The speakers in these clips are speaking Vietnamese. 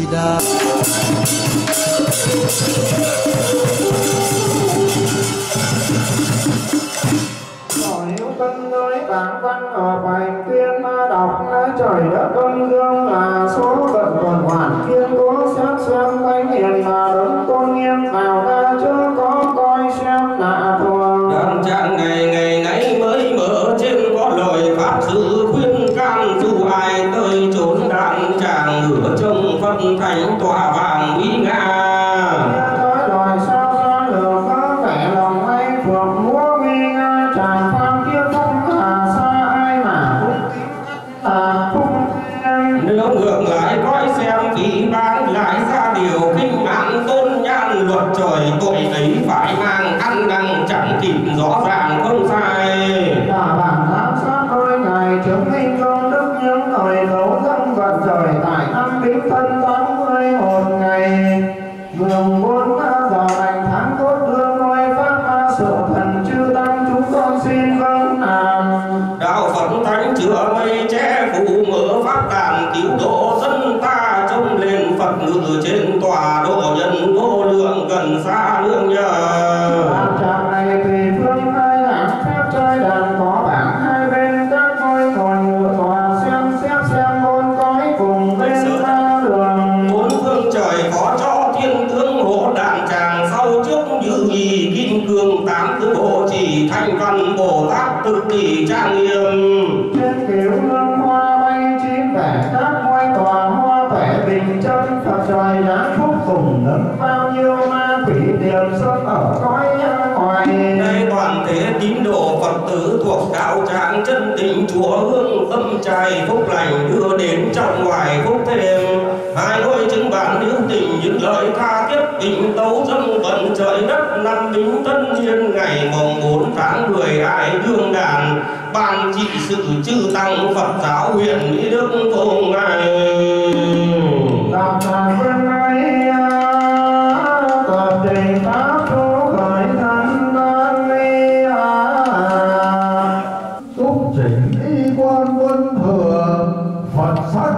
Đà. Nếu cân nơi bảng văn ở bài tiên đọc trời đất đông dương là số phận còn hoàn thiên cố xét xem thánh hiền là đấng tôn nghiêm nào ta chưa có coi xem lạ thường. Đàn trạng ngày ngày nãy mới mở trên có lời pháp sư khuyên can dù ai tới chốn đàn chàng ngửa trông phật thánh tỏa vàng uy nga. Nếu ngược lại coi xem thì bán lại ra điều kinh mạng tôn nhan luật trời tội ấy phải mang ăn năn chẳng kịp rõ ràng không sai. Là bản giám sát đôi ngày chứng minh công đức những thời đấu dân vận trời tại năm Bính Thân 80 một ngày mường 4 giờ lành tháng tốt lương ngôi pháp sự thần chư tăng chúng con xin vâng làm. Đạo Phật thánh chữa mây che phủ mở pháp đàn cứu độ dân ta trông lên Phật ngự trên tòa độ nhân vô lượng gần xa nương nhờ. Trạm này tùy phương hai hạng phép chơi đàn có bảng hai bên các ngôi ngồi ngự tòa xem xét xem môn cõi cùng bên ba đường. Bốn phương trời có cho thiên tướng hộ đàn tràng sau trước như ý kim cương tám thứ bộ chỉ thanh văn Bồ Tát tự tỷ trang nghiêm. Trên kiểu hương hoa bay chim vẻ các ngôi tòa hoa vẻ bình chân Phật trời giáng phúc cùng nâng bao nhiêu ma quỷ điềm xuân ở cõi ngoài. Đây toàn thể tín đồ Phật tử thuộc đạo tràng chân tình Chúa hương tâm trai phúc lành đưa đến trong ngoài phúc thêm. Hai đôi chứng bản hữu tình những lời tha thiết tình tấu dâng vận trời đất năm Bính Thân Thiên ngày mồng 4 tháng 10 ai đương đàn ban trị sự chư tăng Phật giáo huyện Mỹ Đức cùng ngày. Đạo tràng phương ấy tập trình pháp tu khởi thân đơn ly túc chỉnh y quan quân thừa Phật sắc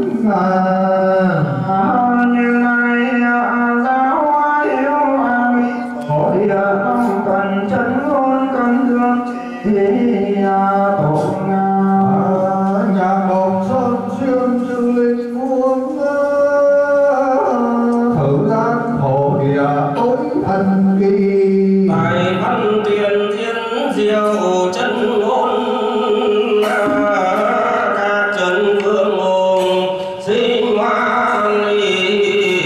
như lai giáo hiếu mỹ tổ địa tâm cần chân ngôn cần dương thì tổ nhà một sơn xuyên chư linh muôn thử gian thổ địa tối thần kỳ Tài văn tiền thiên diệu chân ngôn các chân vương hồn sinh hoa ly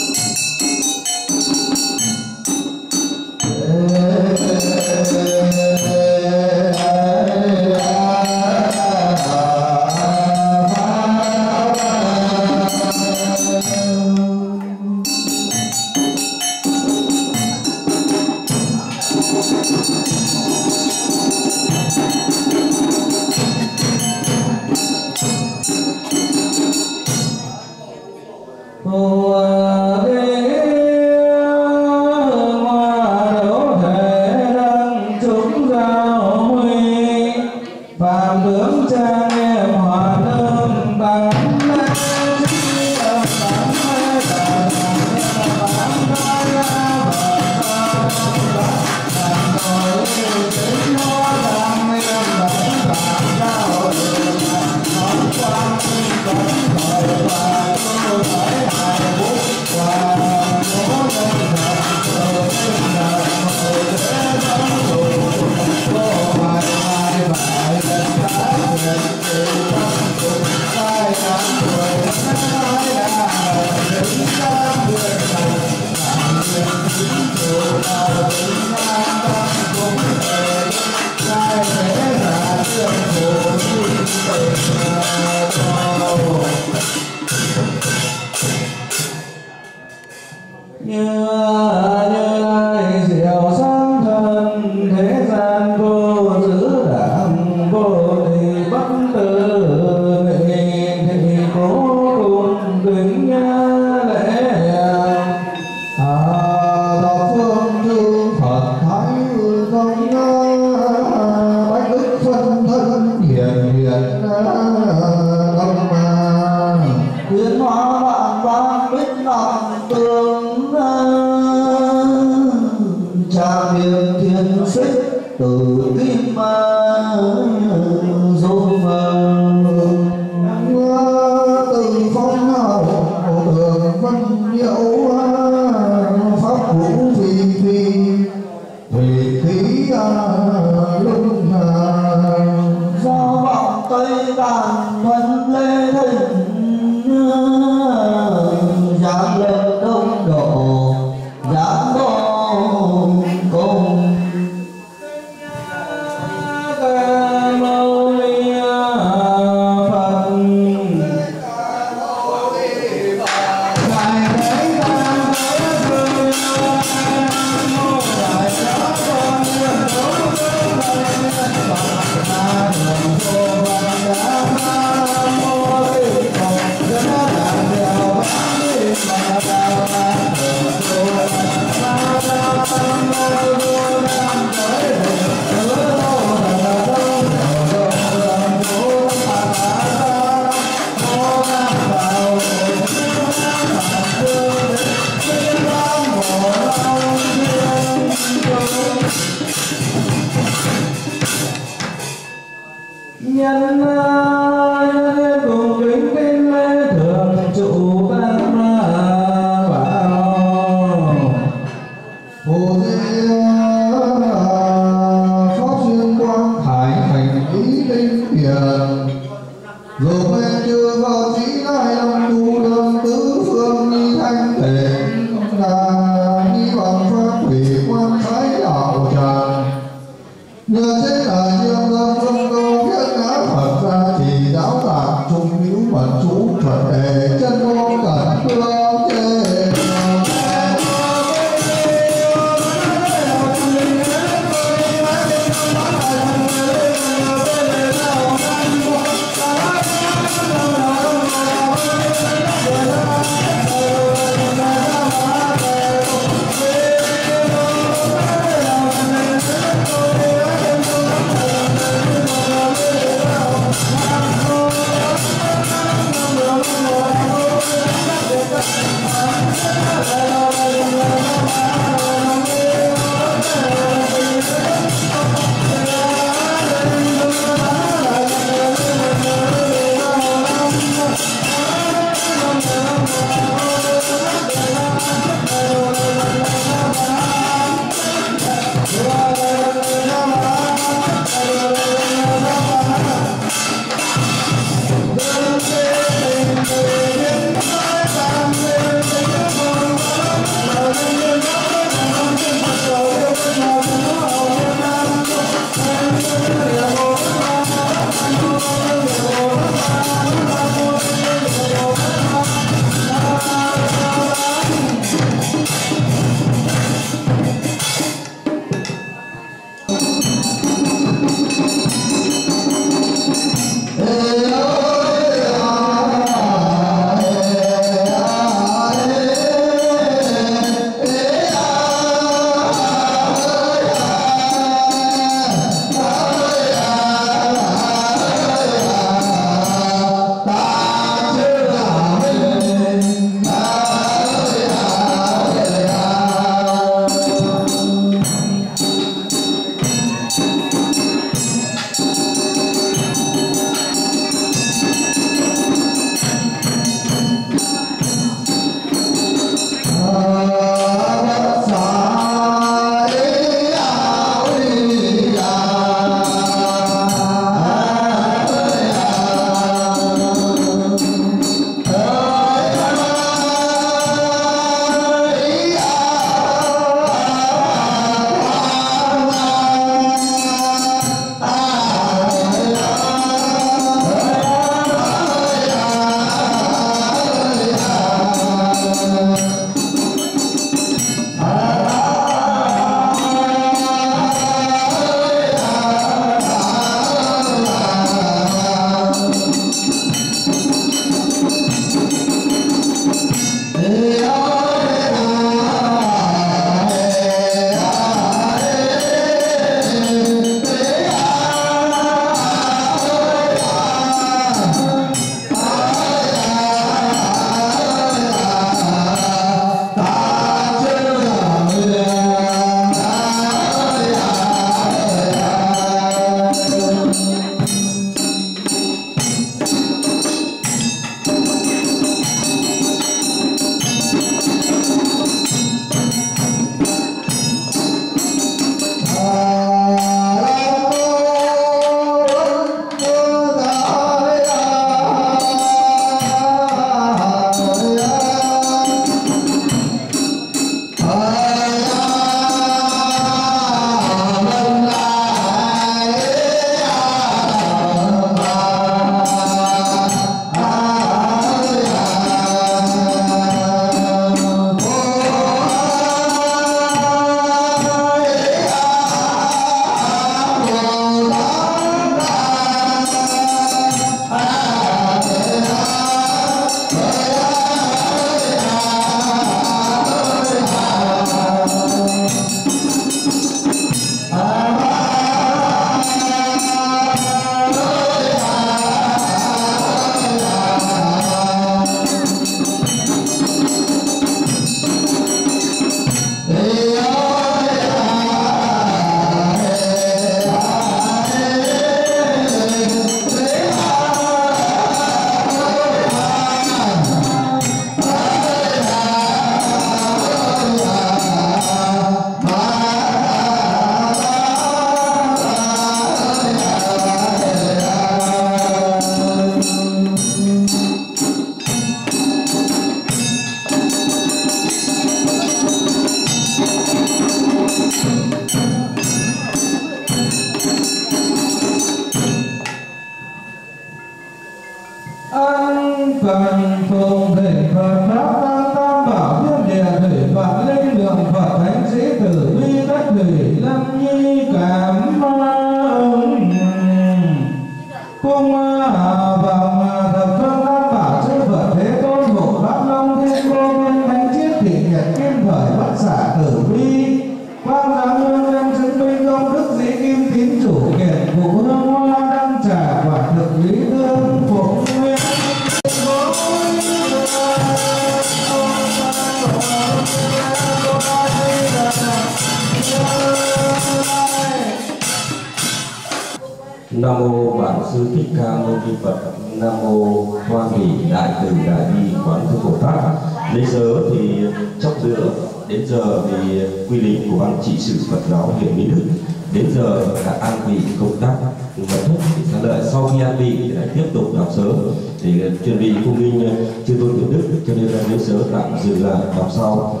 Nam mô Bản Sư Thích Ca Mâu Ni Phật. Nam mô Hoan Hỷ Đại Từ Đại Bi Quán Thế Bồ Tát. Lấy giờ thì chốc nữa đến giờ thì quy định của ban trị sự Phật giáo huyện Mỹ Đức. Đến giờ đã an vị công tác vật chất thì sẽ đợi sau khi an vị thì lại tiếp tục đọc sớ thì chuẩn bị cung minh chư tôn thiện đức, cho nên là đến sớ tạm dừng lại đọc sau.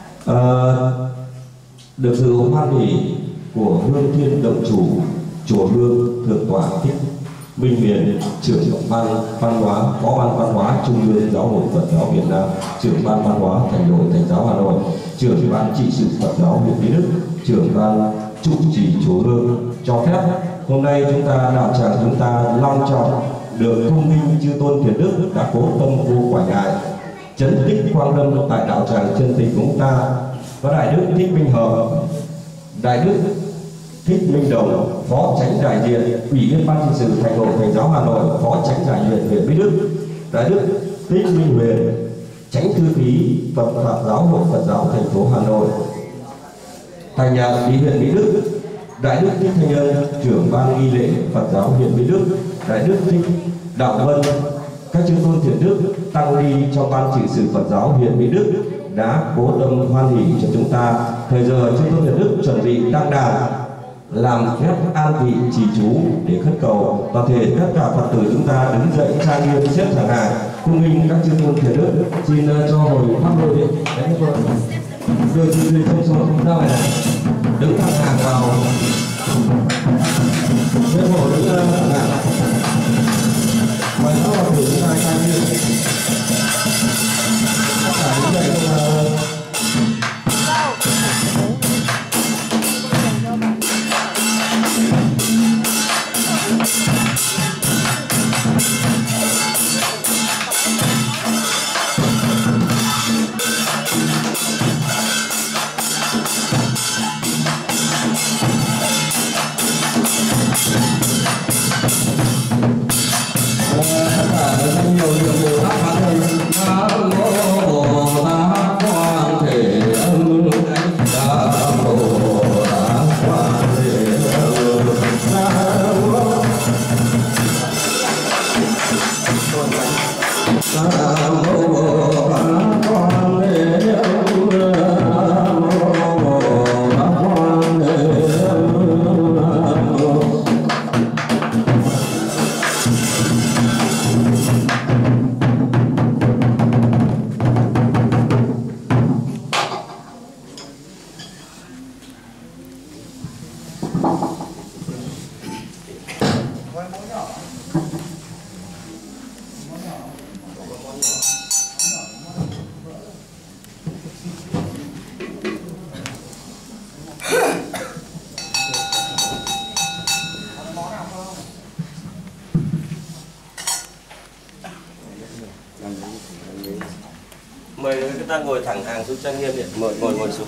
Được sự hoan hỷ của Hương Thiên Động Chủ chùa Hương Thượng tọa Thích Minh Huyền, trưởng ban văn hóa, phó ban văn hóa Trung ương Giáo hội Phật giáo Việt Nam, trưởng ban văn hóa Thành đội Thánh giáo Hà Nội, trưởng ban trị sự Phật giáo huyện Mỹ Đức, trưởng ban trụ trì chùa Hương cho phép hôm nay chúng ta đạo tràng chúng ta long trọng được cung minh chư tôn thiện đức đã cố tâm vô quả ngại chấn tích quang lâm tại đạo tràng chân tình của chúng ta. Có đại đức Thích Minh Hợp, đại đức Thích Minh Đồng, phó chánh đại diện ủy viên ban trị sự Thành hội Thánh giáo Hà Nội, phó chánh đại diện huyện Mỹ Đức, đại đức Thích Minh Huyền, chánh thư ký Phật Pháp giáo hội Phật giáo thành phố Hà Nội, thành nhà lý huyện Mỹ Đức, đại đức Thích Thanh Ân, trưởng ban nghi lễ Phật giáo huyện Mỹ Đức, đại đức Thích Đạo Vân, các chư tôn thiện đức tăng ni trong ban trị sự Phật giáo huyện Mỹ Đức đã cố tâm hoan hỷ cho chúng ta. Thời giờ chư tôn thiện đức chuẩn bị đăng đàn làm phép an vị trì chú để khất cầu. Toàn thể tất cả Phật tử chúng ta đứng dậy trang nghiêm xếp hàng hàng cung nghinh các chư tôn thiện đức. Xin cho hồi pháp đội đấy đưa chư tôn xuống ra ngoài này, đứng thẳng hàng vào xếp hộ, đứng thẳng hàng ngoài đó là tử chúng ta trang nghiêm tất cả đứng dậy mời chúng ta ngồi thẳng hàng xuống trang nghiêm điện, ngồi xuống.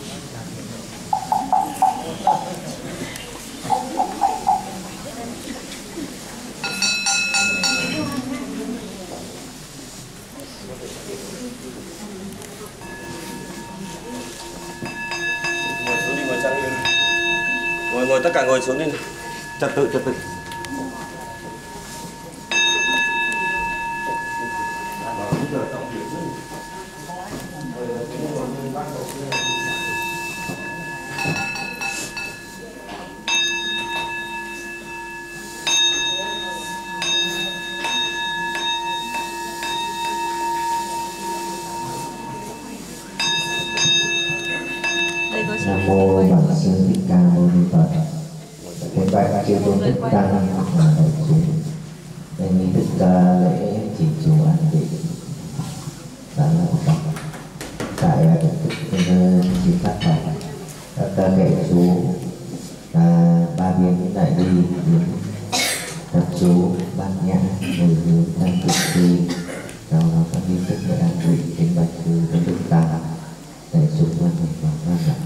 Ngồi xuống đi, ngồi trang nghiêm. Ngồi tất cả ngồi xuống đi. Trật tự. Nam mô Bản Sư Thích Ca Mâu Ni Phật. Hiện tại chư tôn đức đang học là đại chúng nên nghi thức lễ trì chú an vị đã là tại chư phát Phật các kệ chú ba viên đại bi tập chú bát nhã mười hướng tăng cực thi, sau đó các nghi thức lễ an vị kính bạch chư tôn đức ta đại chúng văn hành và văn lạc.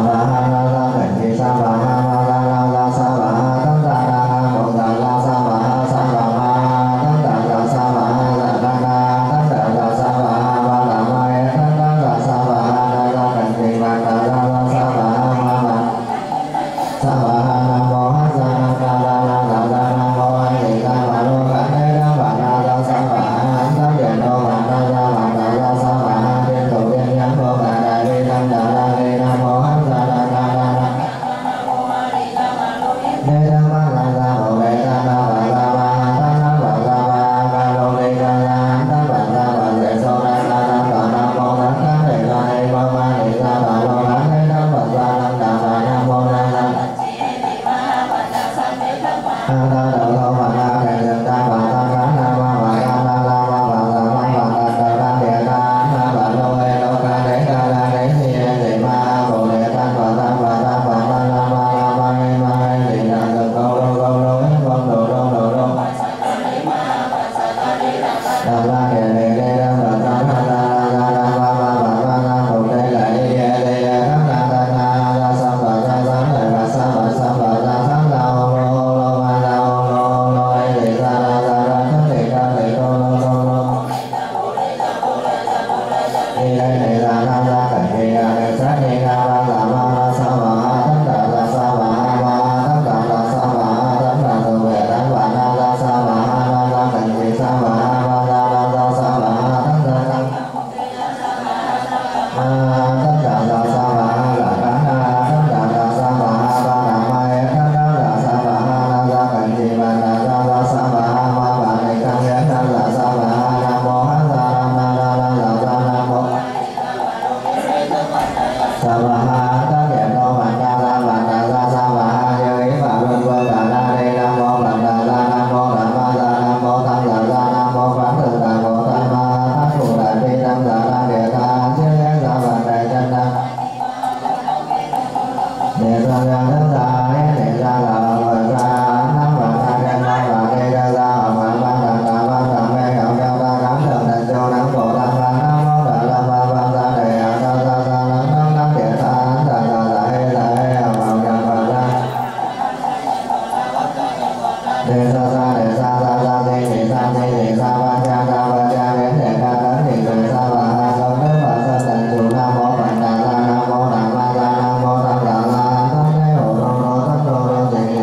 Nam mô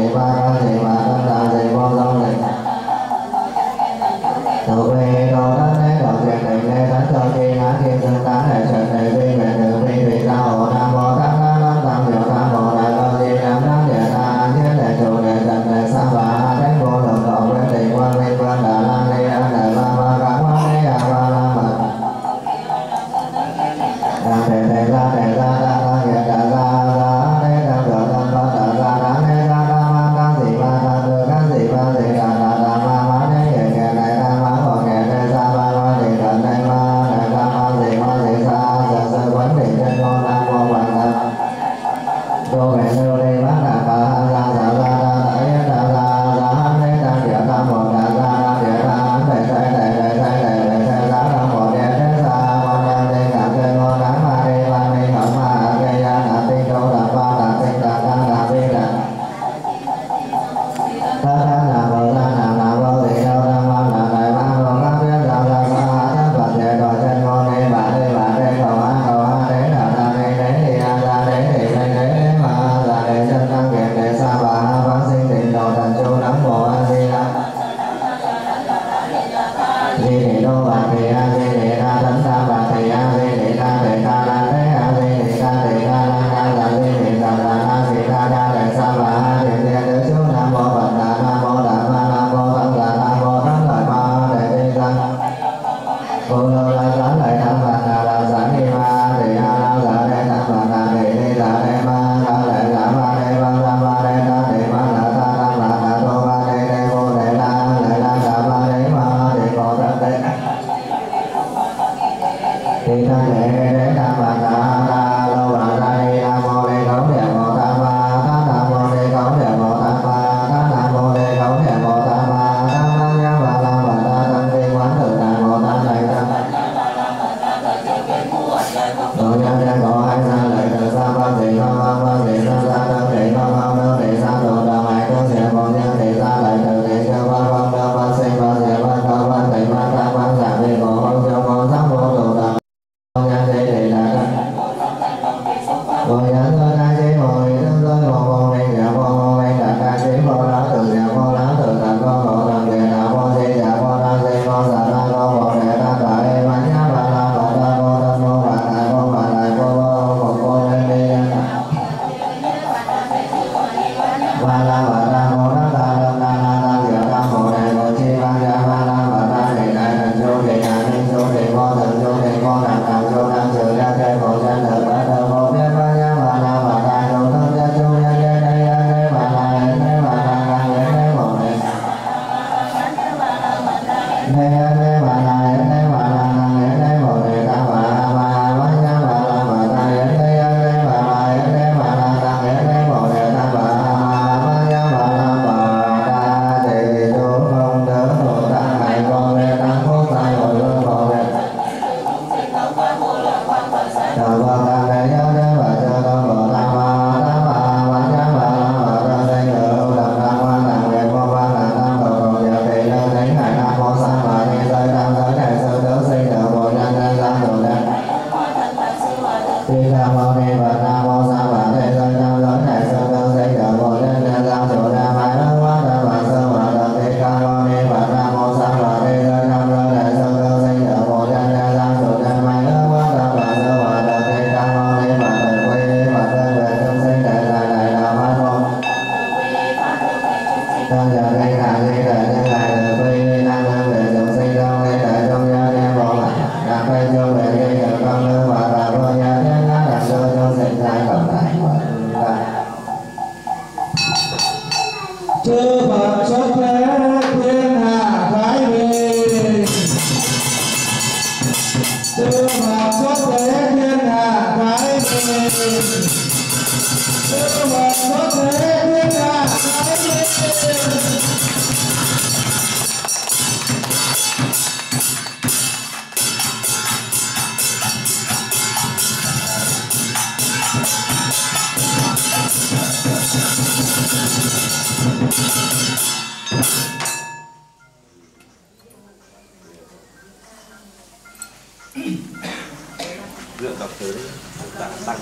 Lượng đọc tới đã tăng.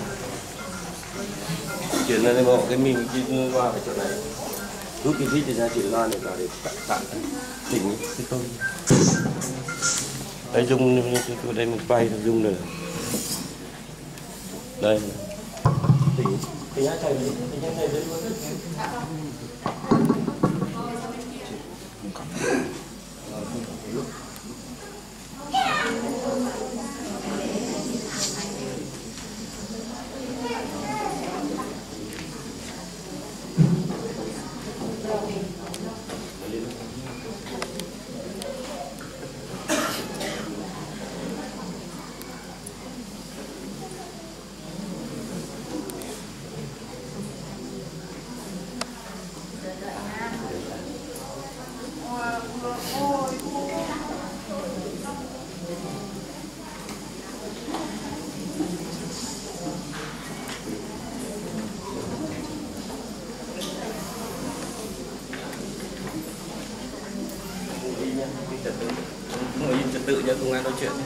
Chuyển lên một cái mình đi qua cái chỗ này. Rút cái vít thì ra chuyển loa này vào để tặng chỉnh cái công. Đây dùng đây mình quay được dùng được. Đây. Tỉnh nhá thầy đây luôn. Ngồi im trật tự cho công an nói chuyện.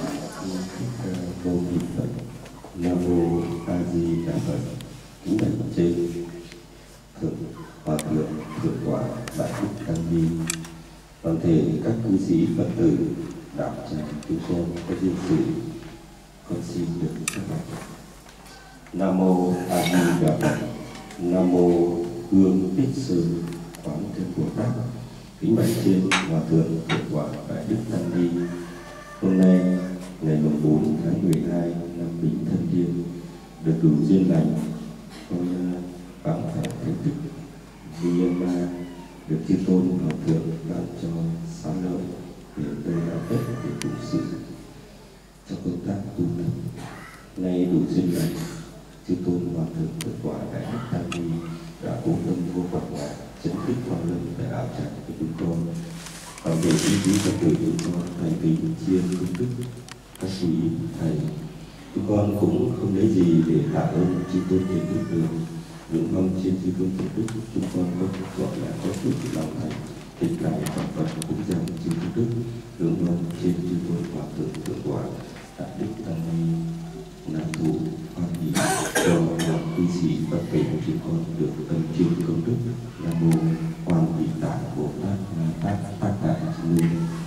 Vô vi Phật, Nam mô A Di Đà Phật. Kính bạch trên thượng hòa thượng thượng tọa Đại Đức Tăng Ni, toàn thể các cư sĩ Phật tử đạo tràng chúng con có duyên sự, con xin được các bạn. Nam mô A Di Đà Phật. Nam mô Hương Tích Sư Quán Thế Bồ Tát. Kính bạch trên hòa thượng thượng tọa Đại Đức Tăng Ni, hôm nay ngày 4 tháng 12 năm Bính Thân Thiên được đủ duyên lành, con vắng phải thành tích Myanmar được chư tôn hòa thượng ban cho xá lợi để đây là Tết để đủ sự cho công tác tu tập. Nay đủ duyên lành, chư tôn hòa thượng thượng tọa Đại Đức Tăng Ni đã cố tâm vô vọng ngại chấn tích quang lâm tại áo tràng của chúng con, bảo vệ ý chí Phật tử chúng con thành kính chiên công đức các quý thầy. Chúng con cũng không lấy gì để tạ ơn chư tôn hiền đức được, nguyện mong trên chư tôn hiền đức chúng con có gọi là có chút lòng thành tình lại Phật Phật cũng rằng chư tôn đức, hướng mong trên chư tôn hòa thượng thượng tọa Đại Đức Tăng Ni nam thủ hoan hỷ cho lòng cư sĩ tất cả chúng con được ân chiêm công đức. Nam mô Quan Vị Tạng Bồ Tát Tác Đại Sư.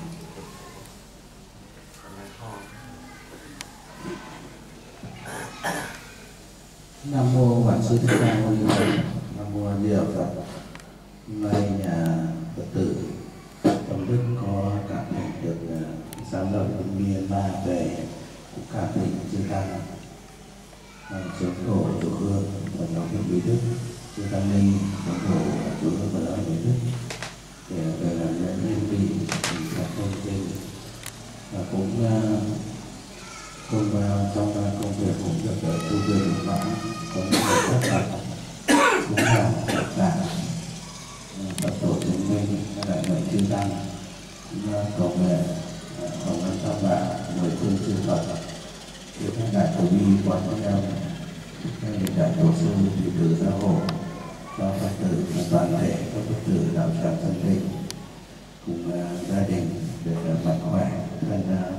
Nam mô Vạn Sư Thích Ca Mâu Ni Phật. Nam mô A Di Đà Phật. Hôm nay nhà Phật tử tâm đức có cảm nhận được giám lợi của Myanmar về các vị chư tăng xuống thổ chủ hương và nhóm hiệu bí đức chư tăng ni xuống thổ chủ hương và nhóm bí đức để về làm lễ liên vị các công trình và cũng cùng trong công việc cũng được tu viện mã cũng rất là cũng là cả Phật tổ chứng minh đại mệnh chư tăng cầu nguyện hồng ân tam bảo mười phương chư Phật chư các đại từ bi quán theo các đại tổ sư đệ tử gia hộ cho Phật tử và toàn thể các Phật tử đạo tràng thân thịnh cùng gia đình để mạnh khỏe thân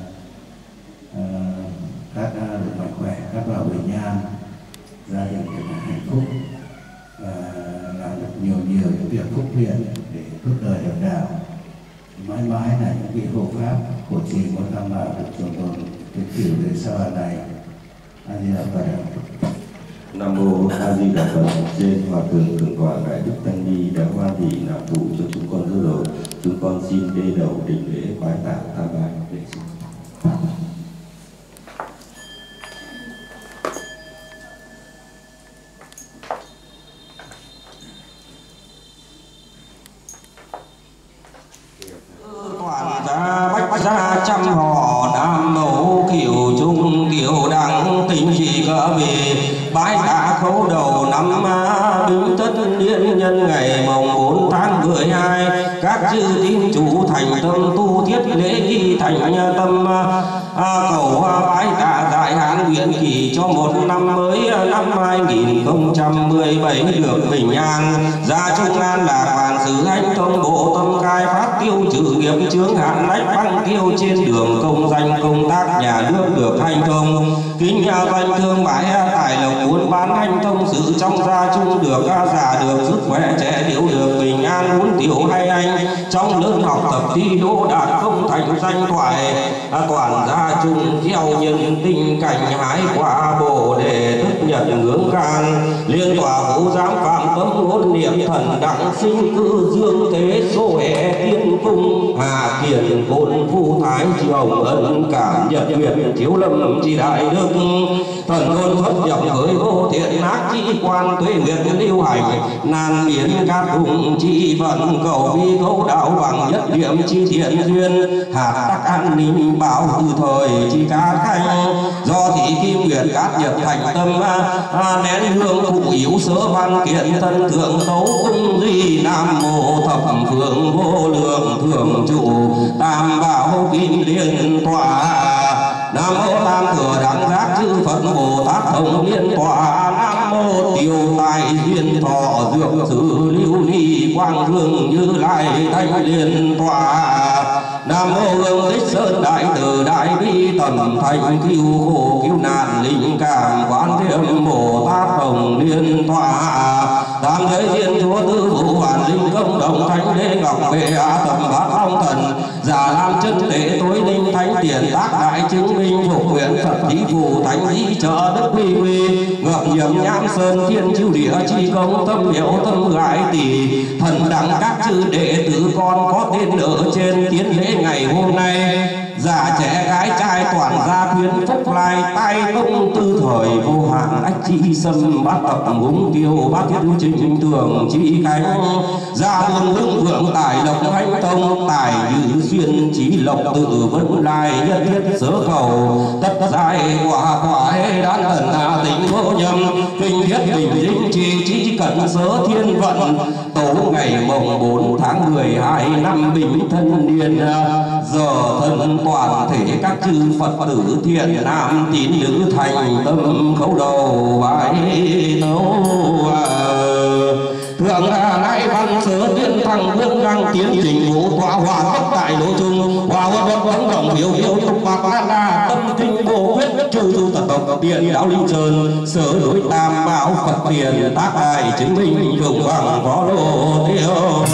các được mạnh khỏe, các bảo vệ nhà, gia đình được hạnh phúc và làm được nhiều những việc phúc thiện để phước đời đồng đạo. Mãi mãi là những vị hộ pháp của trì muốn tham bảo được trường tồn cái kiểu đời sau này. A Di Đà Phật. Nam mô A Di Đà Phật. Trên hòa thượng thượng tọa Đại Đức Tăng Ni đã hoa thị nạp thụ cho chúng con hứa đầu. Chúng con xin đê đầu đỉnh lễ bái tạ tam bái. Bách gia trăm họ nam mẫu kiểu trung kiểu đẳng tình gì cỡ về bái tạ khấu đầu năm bính tất niên nhân ngày mồng 4 tháng 12 các chư tín chủ thành tâm tu thiết lễ ghi thành tâm cầu bái tạ đại hán nguyện kỳ cho một năm mới năm 2017 được bình an gia trung an lạc vạn sự hanh thông bộ tâm khai phát tiêu trừ nghiệp chướng hạn lách băng tiêu trên đường công danh công tác nhà nước được hanh thông kính doanh thương mãi tài lộc muốn bán hanh thông sự trong gia chung được già được sức khỏe trẻ điệu được bình an muốn tiểu hay anh trong lớp học tập thi đỗ đạt không thành danh thoại quản gia chung theo nhân tinh cảnh hái quả bồ đề thức nhận ngưỡng can liên tòa vũ giám phạm cấm ngôn niệm thần đặng sinh cư dương thế số hệ tiên cung hà kiền côn phu thái triều ân cảm nhật nguyện chiếu lâm chi đại đức thần ngôn xuất nhập với vô thiện ác chi quan tuệ nguyện lưu hành nan biến các hùng chi vận cầu vi câu đạo bằng nhất điểm chi thiện duyên hạt tắc an ninh bảo từ thời chi cá khanh do thị kim nguyện cát nhật thành tâm nén hương phụ yếu sớ văn kiện thân thượng tấu cung di nam mô thập phương vô lượng thường trụ tam bảo kim liên tọa nam mô tam thừa đẳng giác chư Phật Bồ Tát Thông Liên Tọa nam mô tiêu tài duyên thọ dược sự lưu ly quang vương như lai thanh liên tọa nam mô hương tích sơn đại từ đại bi tầm thành cứu khổ cứu nạn linh cảm quán thiêm Bồ Tát Hồng Liên tọa tam giới thiên chúa tư phụ bản linh công đồng thánh lễ ngọc vệ tầm bát long thần giả lam chân tế tối linh thánh tiền tác đại chứng minh phục nguyện Phật thí phù thánh lý trợ đức quy quy ngập nhiệm nhãn sơn thiên chiêu địa chi công tâm hiệu tâm gái tỷ thần đẳng các chư đệ tử con có tên ở trên tiến lễ ngày hôm nay già trẻ gái trai toàn gia khuyến phúc lai tai công tư thời vô hạn ách chi sâm bát tập ngúng tiêu bát thiết trình tường chi cánh gia muôn hương vượng tài lộc hanh thông tài như xuyên trí lộc tự vẫn lai nhất thiết sớ cầu tất giải quả khoái đan thần tính vô nhầm kinh thiết bình dinh chi cận sớ thiên vận tấu ngày mồng 4 tháng 12 năm Bính Thân Niên giờ thân toàn thể các chư Phật tử thiện nam tín nữ thành tâm khấu đầu bái tấu thượng nay văn sớ tiên thăng vương đăng tiến trình vũ tọa hòa tất tại nội trung hòa huân vật vấn động biểu trục bạc đa tâm kinh vô quyết chu du tật tộc điện đạo linh sơn sở đối tam bảo Phật tiền tác ai chứng minh đồng bằng phó lô tiêu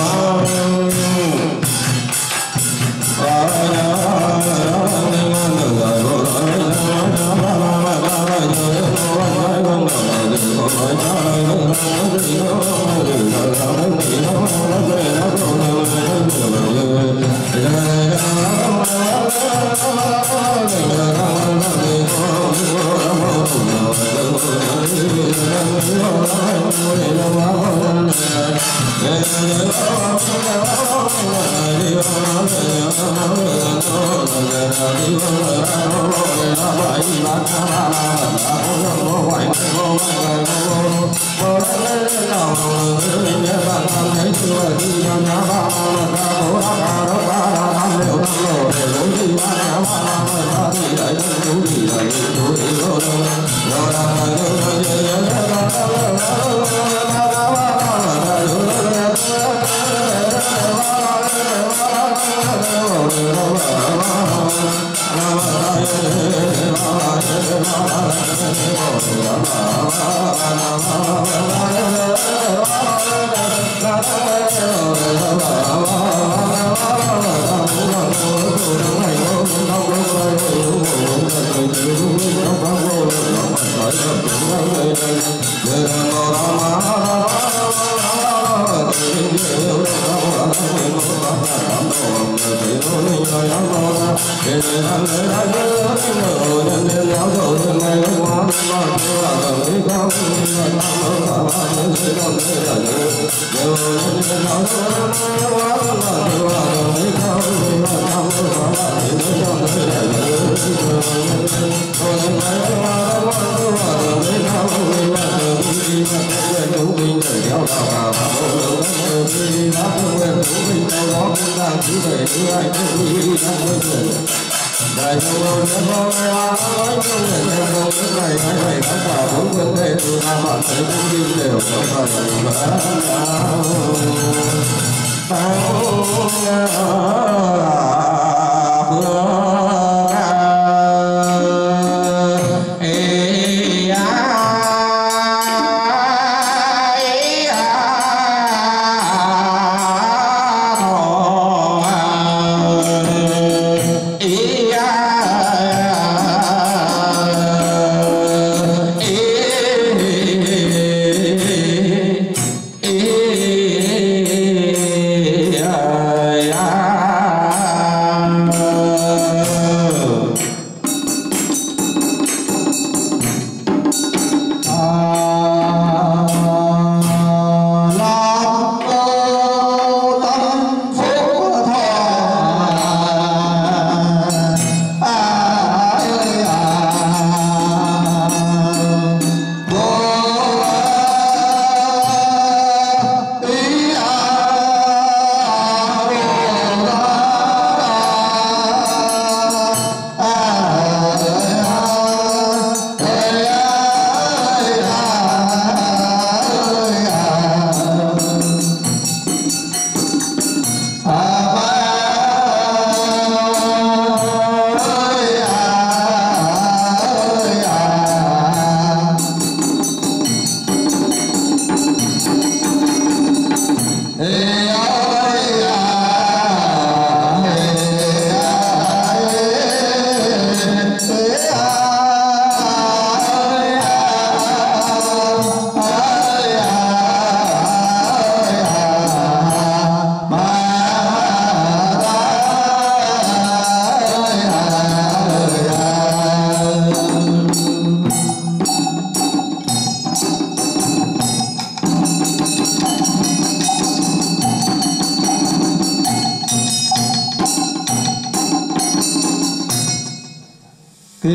Thiên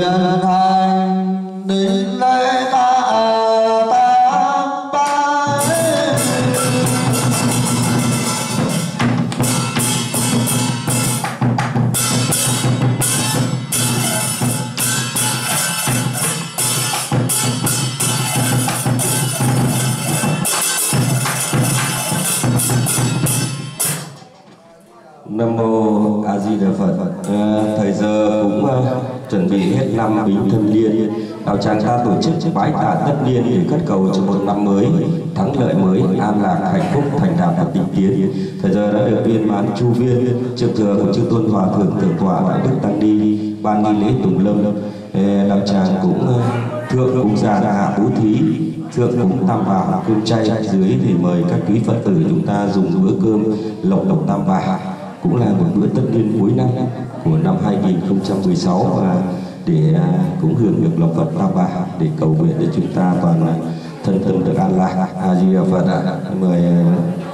hành đến lễ ta tam bái. Nam mô A Di Đà Phật. Thời giờ cũng chuẩn bị hết năm Bính Thân Liên, đạo tràng ta tổ chức bái tạ tất niên để cất cầu cho một năm mới thắng lợi mới, an lạc, hạnh phúc, thành đạt và tịnh tiến. Thời giờ đã được viên mãn chu viên, trực thừa của chư tôn hòa thượng thượng tọa đại đức tăng ni ban nghi lễ tùng lâm. Đạo tràng cũng thượng cũng già hạ bố thí, thượng cũng tam bảo cơm chay, dưới thì mời các quý Phật tử chúng ta dùng bữa cơm lộc độc tam bảo, cũng là một bữa tất niên cuối năm của năm 2016 và để cũng hưởng được lộc Phật tam bảo, để cầu nguyện để chúng ta toàn thân tâm được an lạc. A Di Đà Phật ạ. Mời